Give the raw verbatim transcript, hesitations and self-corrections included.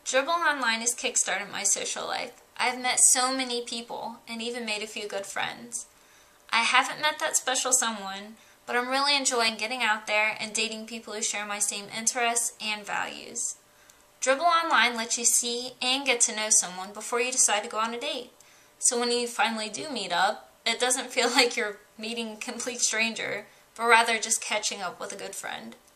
Dribble Online has kickstarted my social life. I've met so many people and even made a few good friends. I haven't met that special someone, but I'm really enjoying getting out there and dating people who share my same interests and values. Dribble Online lets you see and get to know someone before you decide to go on a date. So when you finally do meet up, it doesn't feel like you're meeting a complete stranger, but rather just catching up with a good friend.